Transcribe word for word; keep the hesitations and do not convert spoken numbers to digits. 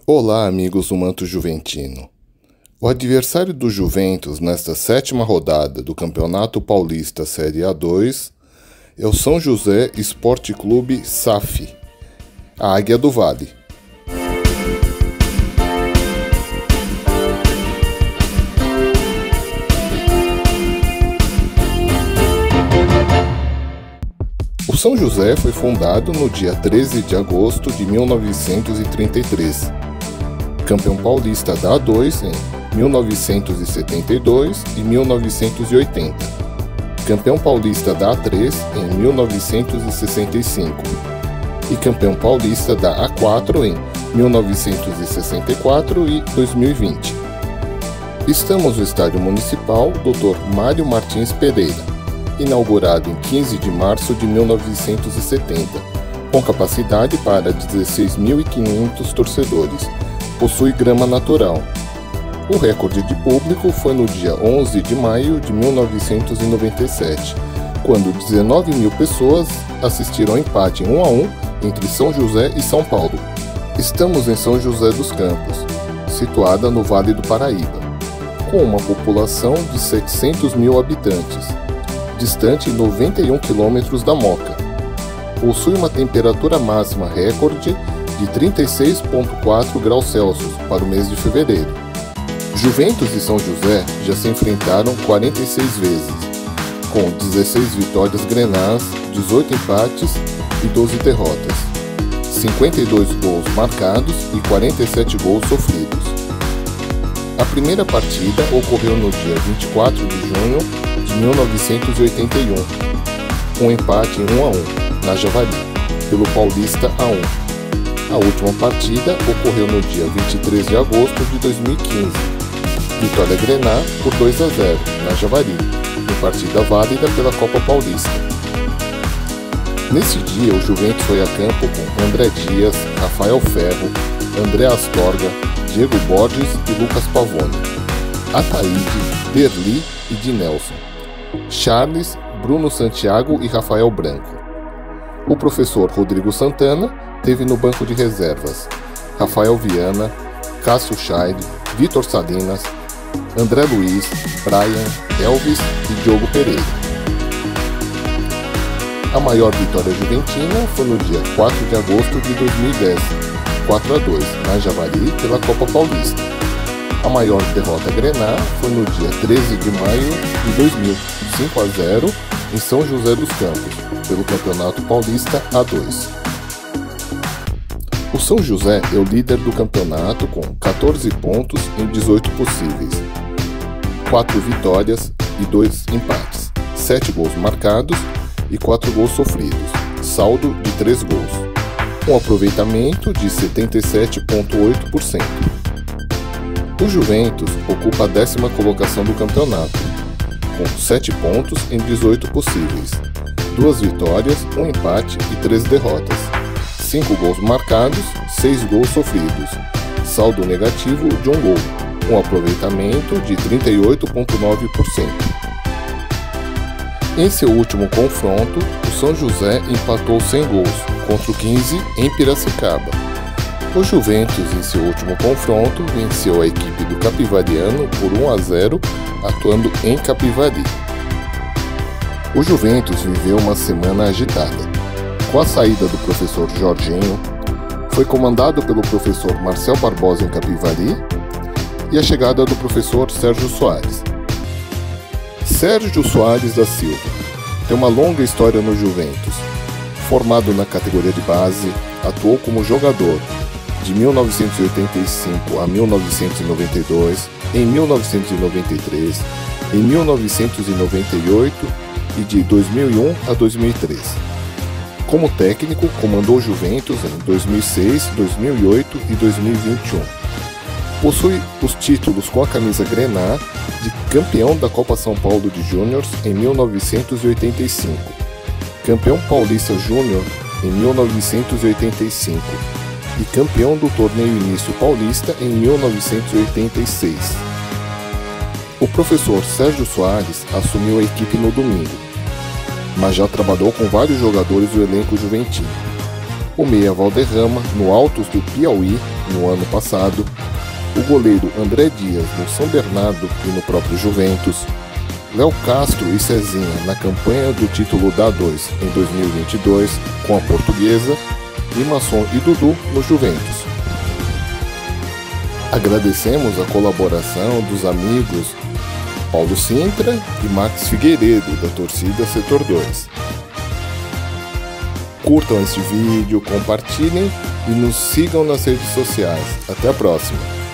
Olá, amigos do Manto Juventino. O adversário do Juventus nesta sétima rodada do Campeonato Paulista Série A dois é o São José Esporte Clube S A F, a Águia do Vale. O São José foi fundado no dia treze de agosto de mil novecentos e trinta e três, campeão paulista da A dois em mil novecentos e setenta e dois e mil novecentos e oitenta, campeão paulista da A três em mil novecentos e sessenta e cinco e campeão paulista da A quatro em mil novecentos e sessenta e quatro e dois mil e vinte. Estamos no Estádio Municipal doutor Mário Martins Pereira, inaugurado em quinze de março de mil novecentos e setenta, com capacidade para dezesseis mil e quinhentos torcedores. Possui grama natural. O recorde de público foi no dia onze de maio de mil novecentos e noventa e sete, quando dezenove mil pessoas assistiram ao empate em um a um entre São José e São Paulo. Estamos em São José dos Campos, situada no Vale do Paraíba, com uma população de setecentos mil habitantes, distante noventa e um quilômetros da Moca. Possui uma temperatura máxima recorde de trinta e seis vírgula quatro graus Celsius para o mês de fevereiro. Juventus e São José já se enfrentaram quarenta e seis vezes, com dezesseis vitórias grenás, dezoito empates e doze derrotas, cinquenta e dois gols marcados e quarenta e sete gols sofridos. A primeira partida ocorreu no dia vinte e quatro de junho de mil novecentos e oitenta e um, um empate em um a um, na Javali, pelo Paulista A um. A última partida ocorreu no dia vinte e três de agosto de dois mil e quinze, vitória grená por dois a zero, na Javali, em partida válida pela Copa Paulista. Nesse dia, o Juventus foi a campo com André Dias, Rafael Ferro, André Astorga, Diego Borges e Lucas Pavone, Ataíde, Derli e Dinelson, Charles, Bruno Santiago e Rafael Branco. O professor Rodrigo Santana teve no banco de reservas Rafael Viana, Cássio Scheid, Vitor Salinas, André Luiz, Brian, Elvis e Diogo Pereira. A maior vitória juventina foi no dia quatro de agosto de dois mil e dez, quatro a dois, na Javali pela Copa Paulista. A maior derrota grená foi no dia treze de maio de dois mil, cinco a zero, em São José dos Campos, pelo Campeonato Paulista A dois. O São José é o líder do campeonato com quatorze pontos em dezoito possíveis, quatro vitórias e dois empates, sete gols marcados e quatro gols sofridos, saldo de três gols, um aproveitamento de setenta e sete vírgula oito por cento. O Juventus ocupa a décima colocação do campeonato, com sete pontos em dezoito possíveis, duas vitórias, um empate e três derrotas, cinco gols marcados, seis gols sofridos, saldo negativo de um gol, um aproveitamento de trinta e oito vírgula nove por cento. Em seu último confronto, o São José empatou sem gols contra o quinze em Piracicaba. O Juventus, em seu último confronto, venceu a equipe do Capivariano por um a zero, atuando em Capivari. O Juventus viveu uma semana agitada. Com a saída do professor Jorginho, foi comandado pelo professor Marcel Barbosa em Capivari e a chegada do professor Sérgio Soares. Sérgio Soares da Silva tem uma longa história no Juventus. Formado na categoria de base, atuou como jogador de mil novecentos e oitenta e cinco a mil novecentos e noventa e dois, em mil novecentos e noventa e três, em mil novecentos e noventa e oito e de dois mil e um a dois mil e três. Como técnico, comandou Juventus em dois mil e seis, dois mil e oito e dois mil e vinte e um. Possui os títulos com a camisa grená de campeão da Copa São Paulo de Júniors em mil novecentos e oitenta e cinco, campeão paulista júnior em mil novecentos e oitenta e cinco e campeão do torneio Início Paulista em mil novecentos e oitenta e seis. O professor Sérgio Soares assumiu a equipe no domingo, mas já trabalhou com vários jogadores do elenco juventino. o meia Valderrama no Altos do Piauí no ano passado, o goleiro André Dias no São Bernardo e no próprio Juventus, Léo Castro e Cezinha na campanha do título da A dois em dois mil e vinte e dois com a Portuguesa, e Masson e Dudu no Juventus. Agradecemos a colaboração dos amigos Paulo Sintra e Max Figueiredo da torcida Setor dois. Curtam este vídeo, compartilhem e nos sigam nas redes sociais. Até a próxima!